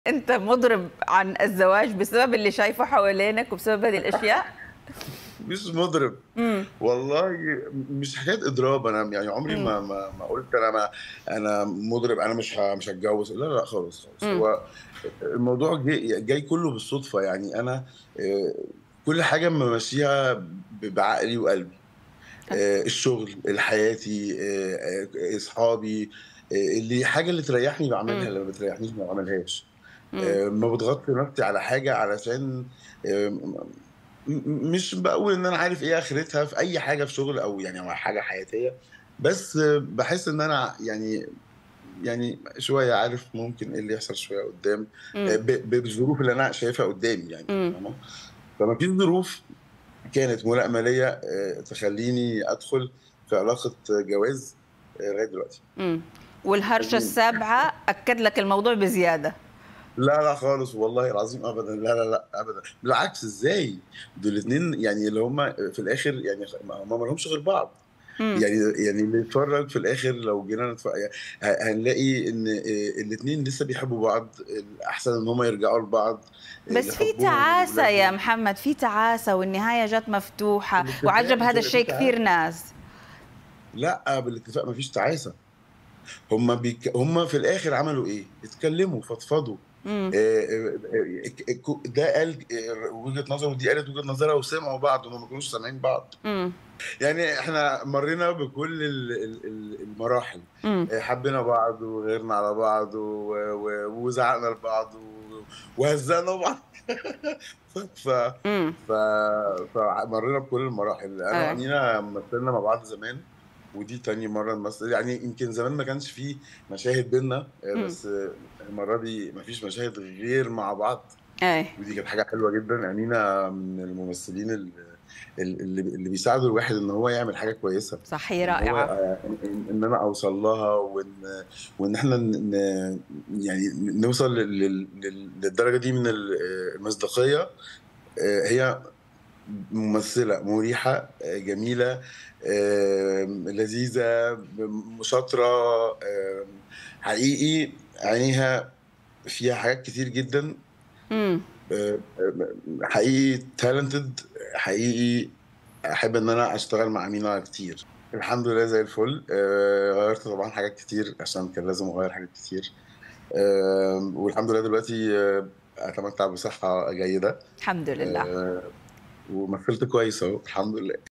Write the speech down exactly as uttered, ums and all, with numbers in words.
أنت مُضرِب عن الزواج بسبب اللي شايفه حوالينك وبسبب هذه الأشياء؟ مش مُضرِب، إمم. والله م مش حكاية إضراب، أنا يعني عمري إمم. ما ما ما قُلت أنا ما أنا مُضرِب، أنا مش ه مش هاتجوّز، لا، لأ خالص، خالص. إمم. هو أ الموضوع ج جاي كُلّه بالصُدفة، يعني أنا آآ كل حاجة ممشّيها ب بعقلي وقلبي. أ آآ الشغل، ال حياتي، آآ أ أصحابي، آآ اللي الحاجة اللي تريّحني باعملها، إمم. اللي ما بتريّحنيش ما باعملهاش. إمم. آآ ما باضغطش نَفْسي على حاجة علشان آآ م م مش باقول إن أنا عارف إيه آخرتها في أي حاجة في شغل أو يعني أو حاجة حياتية، بس باحس إن أنا يعني يعني شوية عارف ممكن إيه اللي يحصل شوية قُدّام آآ إمم. ب ب بالظروف اللي أنا شايفها قُدّامي يعني إمم. فاهمة؟ فما فيش ظروف كانت ملائمة ليّا آآ تخلّيني أدخُل في علاقة جواز آآ لغاية دلوقتي. إمم. والهرشة يعني السابعة أكّد لك الموضوع بزيادة. لا، لأ خالص والله العظيم أبدًا، لا، لا، لأ أبدًا، بالعكس إزاي؟ دول الاتنين يعني اللي هم في الآخر يعني خ ما هم ما لهمش غير بعض. إمم. يعني يعني اللي يتفرّج في الآخر لو جينا نتف ه هنلاقي إن آآ الاتنين لسه بيحبّوا بعض، الأحسن إن هم يرجعوا لبعض آآ بس في لحُبّهم تعاسة يا ولولادهم. محمد، في تعاسة والنهاية جات مفتوحة، بالاتفاق وعجب مش هذا هيبقى في الشيء كثير تعاسة. ناس. لأ، بالاتفاق ما فيش تعاسة. هم بيك هم في الآخر عملوا إيه؟ اتكلّموا، فضفضوا. إمم. آآ آآ آآ اك اك ده قال آآ وجهة نظره ودي قالت وجهة نظرها وسمعوا بعض، هم ما كانوش سامعين بعض. إمم. يعني إحنا مرّينا بكل ال ال ال المراحل، إمم. آآ حبّينا بعض وغِيرنا على بعض و و وزعقنا لبعض و وهزّقنا بعض. ف ف إمم. ف فمرّينا بكل المراحل. أنا آه. وأمينة مثّلنا مع بعض زمان ودي تاني مرّة نمثّل، يعني يمكن زمان ما كانش في مشاهد بيننا آآ إمم. بس المرّة دي ما فيش مشاهد غير مع بعض، أيوه. ودي كانت حاجة حلوة جدًا. أمينة من الممثلين ال ال اللي اللي بيساعدوا الواحد إن هو يعمل حاجة كويسة، صح، هي إن هو رائعة. آآ إن إن إن أنا أوصل لها وإن وإن إحنا ن ن يعني ن نوصل لل لل لل للدرجة دي من ال آآ المصداقية. آآ هي ممثلة مُريحة، آآ جميلة، آمم لذيذة، م شاطرة، آمم حقيقي عينيها فيها حاجات كتير جدًا. إمم. آآ م حقيقي talented، حقيقي أحب إن أنا أشتغل مع أمينة كتير. الحمد لله زي الفُل. آآ غيّرت طبعًا حاجات كتير عشان كان لازم أغيّر حاجات كتير. آمم والحمد لله دلوقتي أتمتّع بصحّة جيدة. الحمد لله. آآ ومثّلت كويس أهو الحمد لله.